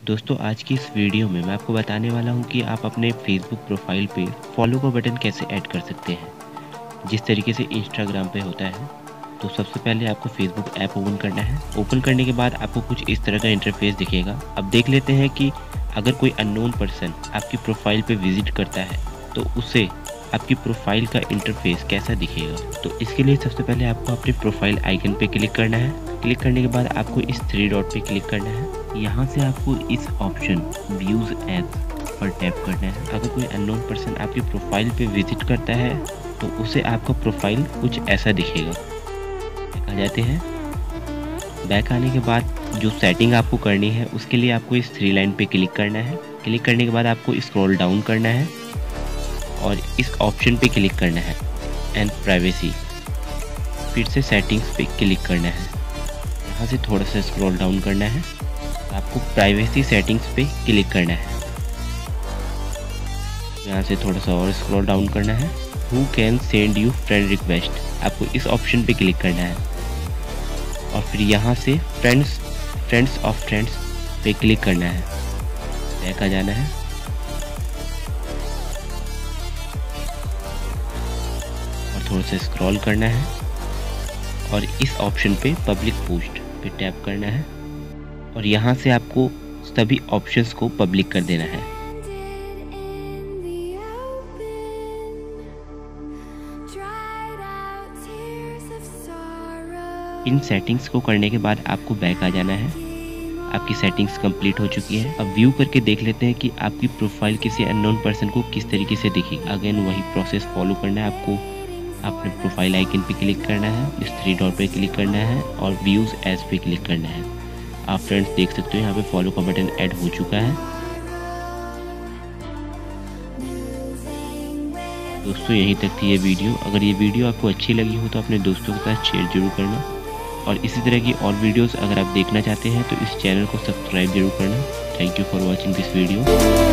दोस्तों आज की इस वीडियो में मैं आपको बताने वाला हूं कि आप अपने फेसबुक प्रोफाइल पे फॉलो का बटन कैसे ऐड कर सकते हैं जिस तरीके से इंस्टाग्राम पे होता है। तो सबसे पहले आपको फेसबुक ऐप ओपन करना है। ओपन करने के बाद आपको कुछ इस तरह का इंटरफेस दिखेगा। अब देख लेते हैं कि अगर कोई अननोन पर्सन आपकी प्रोफाइल पे विजिट करता है तो उसे आपकी प्रोफाइल का इंटरफेस कैसा दिखेगा। तो इसके लिए सबसे पहले आपको अपने प्रोफाइल आइकन पे क्लिक करना है। क्लिक करने के बाद आपको इस 3 डॉट पे क्लिक करना है। यहाँ से आपको इस ऑप्शन व्यूज एड्स पर टैप करना है। अगर कोई अननोन पर्सन आपकी प्रोफाइल पे विजिट करता है तो उसे आपका प्रोफाइल कुछ ऐसा दिखेगा। बैक आ जाते हैं। बैक आने के बाद जो सेटिंग आपको करनी है उसके लिए आपको इस 3 लाइन पे क्लिक करना है। क्लिक करने के बाद आपको स्क्रॉल डाउन करना है और इस ऑप्शन पे क्लिक करना है एंड प्राइवेसी। फिर से सेटिंग्स पे क्लिक करना है। यहाँ से थोड़ा सा स्क्रॉल डाउन करना है। आपको प्राइवेसी सेटिंग्स पे क्लिक करना है। यहाँ से थोड़ा सा और स्क्रॉल डाउन करना है। Who can send you friend request, आपको इस ऑप्शन पे क्लिक करना है और फिर यहाँ से फ्रेंड्स ऑफ फ्रेंड्स पे क्लिक करना है। बैक आ जाना है और थोड़ा सा स्क्रॉल करना है और इस ऑप्शन पे पब्लिक पोस्ट पे टैप करना है और यहाँ से आपको सभी ऑप्शंस को पब्लिक कर देना है। इन सेटिंग्स को करने के बाद आपको बैक आ जाना है। आपकी सेटिंग्स कंप्लीट हो चुकी है। अब व्यू करके देख लेते हैं कि आपकी प्रोफाइल किसी अननोन पर्सन को किस तरीके से दिखेगी। अगेन वही प्रोसेस फॉलो करना है। आपको अपने प्रोफाइल आइकन पे क्लिक करना है, इस 3 डॉट पे क्लिक करना है और व्यूज एज पे क्लिक करना है। आप फ्रेंड्स देख सकते हो यहाँ पे फॉलो का बटन ऐड हो चुका है। दोस्तों यहीं तक थी ये वीडियो। अगर ये वीडियो आपको अच्छी लगी हो तो अपने दोस्तों के साथ शेयर जरूर करना और इसी तरह की और वीडियोस अगर आप देखना चाहते हैं तो इस चैनल को सब्सक्राइब जरूर करना। Thank you for watching this video.